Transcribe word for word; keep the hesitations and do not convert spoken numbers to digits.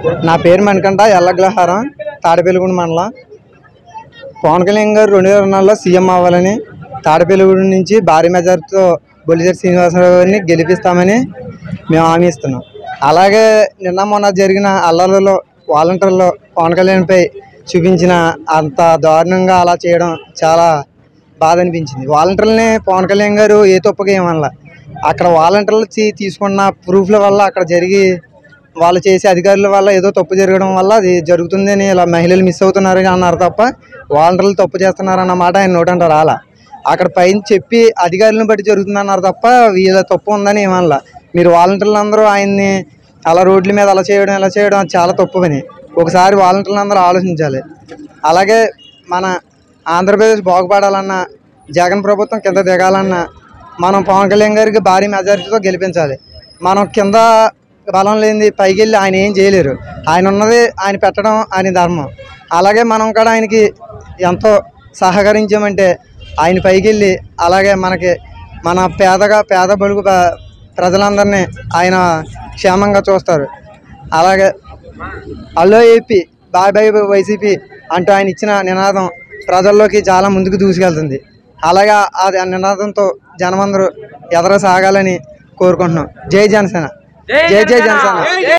నా పేరు మణికంఠ ఎల్లగ్రహారం తాడేపల్లిగూడెం మండలం. పవన్ కళ్యాణ్ గారు రెండు వేల ఇరవై నాలుగులో సీఎం అవ్వాలని తాడేపల్లిగూడెం నుంచి భారీ మెజార్టీతో బొలిశెట్టి శ్రీనివాసరావు గారిని గెలిపిస్తామని మేము హామీ ఇస్తున్నాం. అలాగే నిన్న మొన్న జరిగిన అల్లర్లలో వాలంటీర్లు పవన్ కళ్యాణ్పై చూపించిన అంత దారుణంగా అలా చేయడం చాలా బాధ అనిపించింది. వాలంటీర్లని పవన్ కళ్యాణ్ గారు ఏ తప్పుగా ఏమనలా, అక్కడ వాలంటీర్లు తీసుకున్న ప్రూఫ్ల వల్ల అక్కడ జరిగి వాళ్ళు చేసే అధికారుల వల్ల ఏదో తప్పు జరగడం వల్ల అది జరుగుతుందని ఇలా మహిళలు మిస్ అవుతున్నారని అన్నారు తప్ప వాలంటీర్లు తప్పు చేస్తున్నారన్న మాట ఆయన నోటంట రాలా. అక్కడ పైన చెప్పి అధికారులను బట్టి జరుగుతుందన్నారు తప్ప వీళ్ళ తప్పు ఉందని ఏమనలా. మీరు వాలంటీర్లు అందరూ ఆయన్ని అలా రోడ్ల మీద అలా చేయడం ఇలా చేయడం అది చాలా తప్పు పని. ఒకసారి వాలంటీర్లు అందరూ ఆలోచించాలి. అలాగే మన ఆంధ్రప్రదేశ్ బాగుపడాలన్నా జగన్ ప్రభుత్వం కింద దిగాలన్నా మనం పవన్ కళ్యాణ్ గారికి భారీ మెజారిటీతో గెలిపించాలి. మనం కింద బలం లేనిది పైకి వెళ్ళి ఆయన ఏం చేయలేరు. ఆయన ఉన్నది ఆయన పెట్టడం ఆయన ధర్మం. అలాగే మనం కూడా ఆయనకి ఎంతో సహకరించామంటే ఆయన పైకి వెళ్ళి అలాగే మనకి మన పేదగా పేద బడుగు ప్రజలందరినీ ఆయన క్షేమంగా చూస్తారు. అలాగే hello AP bye bye YCP అంటూ ఆయన ఇచ్చిన నినాదం ప్రజల్లోకి చాలా ముందుకు దూసుకెళ్తుంది. అలాగే ఆ నినాదంతో జనమందరూ ఎదర సాగాలని కోరుకుంటున్నాం. జై జనసేన, జై జై జనసేన.